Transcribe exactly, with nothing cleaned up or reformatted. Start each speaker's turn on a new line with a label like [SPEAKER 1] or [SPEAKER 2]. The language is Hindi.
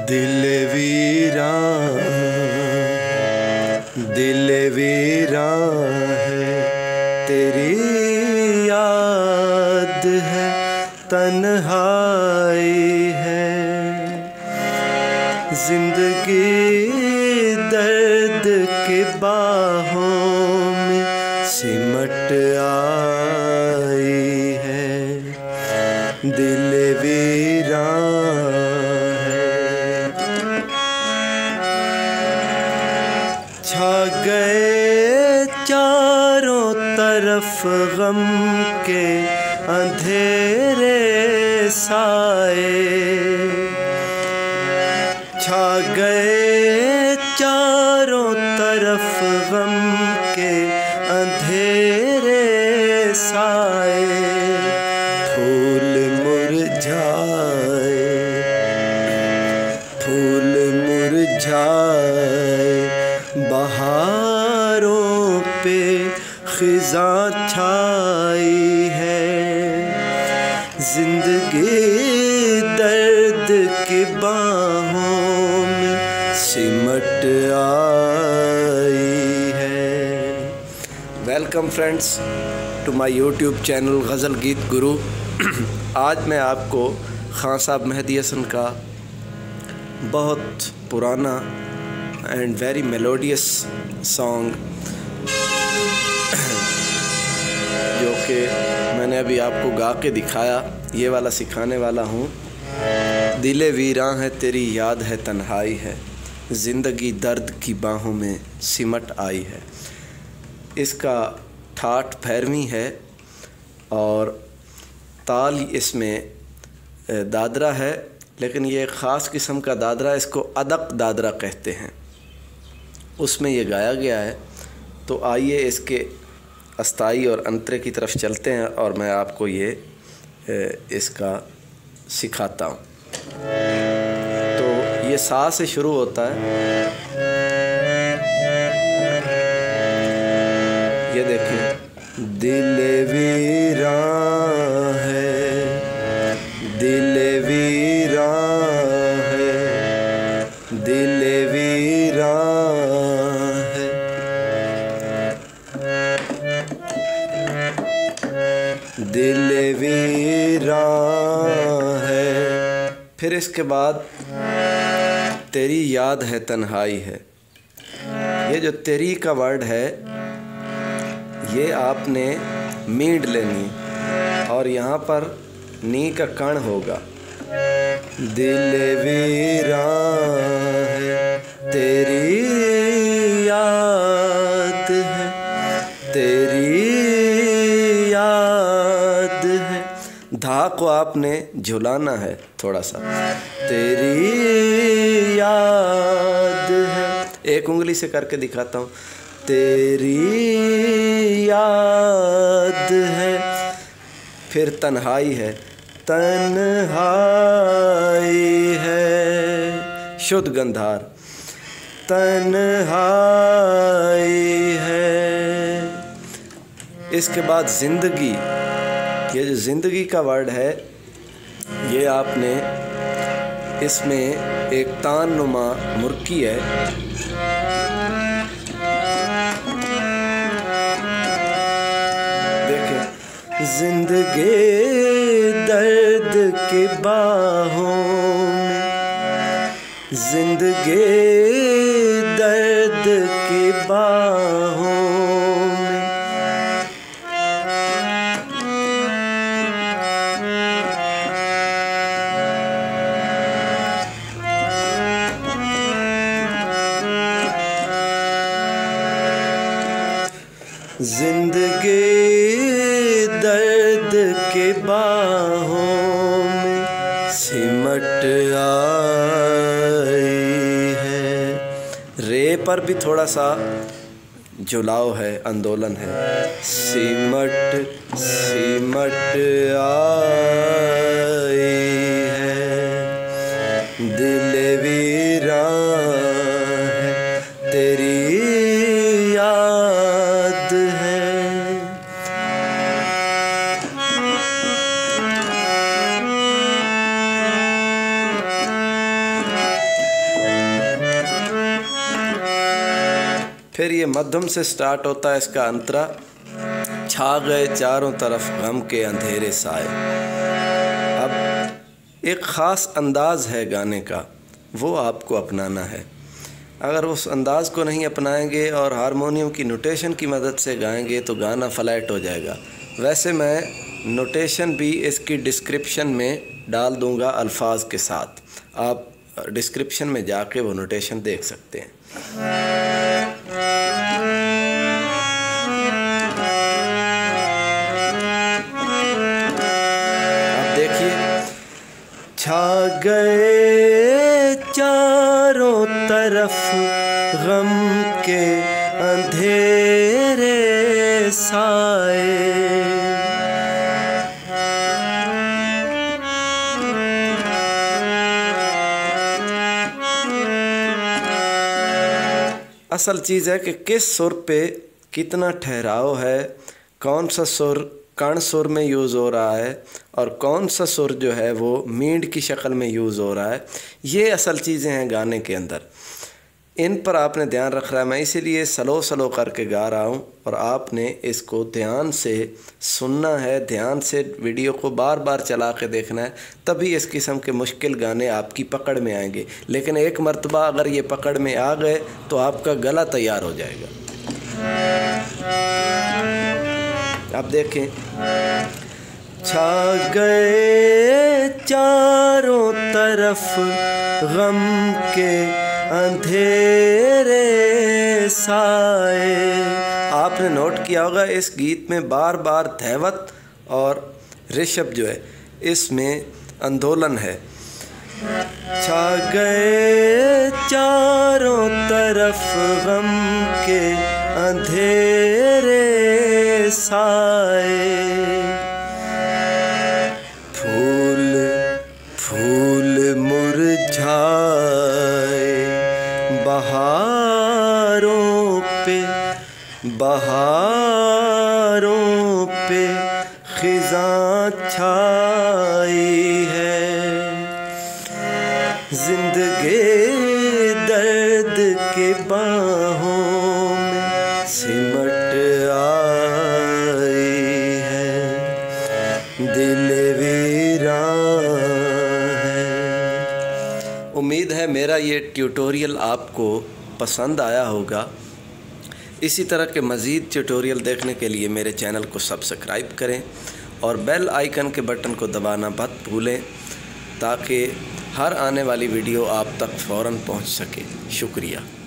[SPEAKER 1] दिल वीरान दिल वीरान है, तेरी याद है, तन्हाई है। जिंदगी दर्द के बाहों में सिमट आई है। दिल वीरान छा गए चारों तरफ गम के अंधेरे साए, छा गए चारों तरफ गम के अंधेरे साए। फूल मुरझाए फूल मुरझाए, बहारों पे खिज़ां छाई है। जिंदगी दर्द की बाहों में सिमट आई है। Welcome friends to my YouTube channel Ghazal Geet Guru. आज मैं आपको खान साहब मेहदी हसन का बहुत पुराना एंड वेरी मेलोडियस सॉन्ग, जो कि मैंने अभी आपको गा के दिखाया, ये वाला सिखाने वाला हूँ। दिले वीरां है, तेरी याद है, तन्हाई है। ज़िंदगी दर्द की बाहों में सिमट आई है। इसका ठाठ भैरवी है और ताल इसमें दादरा है, लेकिन ये एक ख़ास किस्म का दादरा, इसको अदक दादरा कहते हैं, उसमें ये गाया गया है। तो आइए इसके अस्ताई और अंतरे की तरफ चलते हैं और मैं आपको ये इसका सिखाता हूँ। तो ये सा से शुरू होता है। ये देखिए, दिल वीरान है, दिल वीरान है, दिल वीरान है। दिल वीरान है। फिर इसके बाद तेरी याद है, तन्हाई है। ये जो तेरी का वर्ड है, ये आपने मीड लेनी और यहाँ पर नी का कण होगा। दिल वीरान है, तेरी याद है, तेरी याद है। धा को आपने झुलाना है थोड़ा सा। तेरी याद है, एक उंगली से करके दिखाता हूँ। तेरी याद है। फिर तन्हाई है, तन्हाई है, शुद्ध गंधार। तन्हाई है। इसके बाद ज़िंदगी, ये जो ज़िंदगी का वर्ड है, ये आपने इसमें एक तान नुमा मुर्की है। देखें, जिंदगी दर्द के बाहों में, जिंदगी दर्द के बाहों में। जिंदगी दर्द के बाहों में सिमट आई है। रे पर भी थोड़ा सा जुलाव है, आंदोलन है। सिमट सिमट आई है। दिल वीरान है, तेरी याद है। फिर ये मध्यम से स्टार्ट होता है इसका अंतरा। छा गए चारों तरफ गम के अंधेरे साए। अब एक ख़ास अंदाज़ है गाने का, वो आपको अपनाना है। अगर उस अंदाज़ को नहीं अपनाएंगे और हारमोनियम की नोटेशन की मदद से गाएंगे तो गाना फ्लैट हो जाएगा। वैसे मैं नोटेशन भी इसकी डिस्क्रिप्शन में डाल दूंगा अल्फाज के साथ, आप डिस्क्रिप्शन में जाके वो नोटेशन देख सकते हैं। आप देखिए, छा गए चारों तरफ गम के अंधेरे साए। असल चीज़ है कि किस सुर पे कितना ठहराव है, कौन सा सुर कण सुर में यूज़ हो रहा है और कौन सा सुर जो है वो मींड की शक्ल में यूज़ हो रहा है। ये असल चीज़ें हैं गाने के अंदर, इन पर आपने ध्यान रख रहा है। मैं इसीलिए स्लो स्लो करके गा रहा हूँ और आपने इसको ध्यान से सुनना है, ध्यान से वीडियो को बार बार चला के देखना है, तभी इस किस्म के मुश्किल गाने आपकी पकड़ में आएंगे। लेकिन एक मर्तबा अगर ये पकड़ में आ गए तो आपका गला तैयार हो जाएगा। आप देखें, छा गए चारों तरफ गम के अंधेरे साए। आपने नोट किया होगा इस गीत में बार बार धैवत और ऋषभ जो है इसमें आंदोलन है। छा गए चारों तरफ गम के अंधेरे साए। फूल फूल मुरझाए बहारों पे, बहारों पे खिज़ां छाई है। जिंदगी दर्द के बाहों में सिमट आई है, दिल वीरान है। उम्मीद है मेरा ये ट्यूटोरियल आपको पसंद आया होगा। इसी तरह के मज़ीद ट्यूटोरियल देखने के लिए मेरे चैनल को सब्सक्राइब करें और बेल आइकन के बटन को दबाना मत भूलें, ताकि हर आने वाली वीडियो आप तक फ़ौरन पहुंच सके। शुक्रिया।